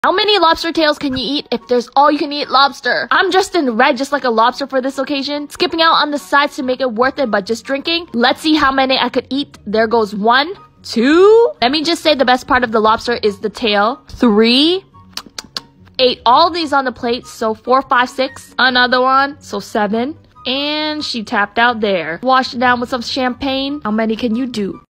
How many lobster tails can you eat if there's all you can eat lobster? I'm dressed in red just like a lobster for this occasion. Skipping out on the sides to make it worth it, but just drinking. Let's see how many I could eat. There goes 1, 2. Let me just say the best part of the lobster is the tail. 3. Ate all these on the plate, so 4, 5, 6. Another one, so 7. And she tapped out there. Wash it down with some champagne. How many can you do?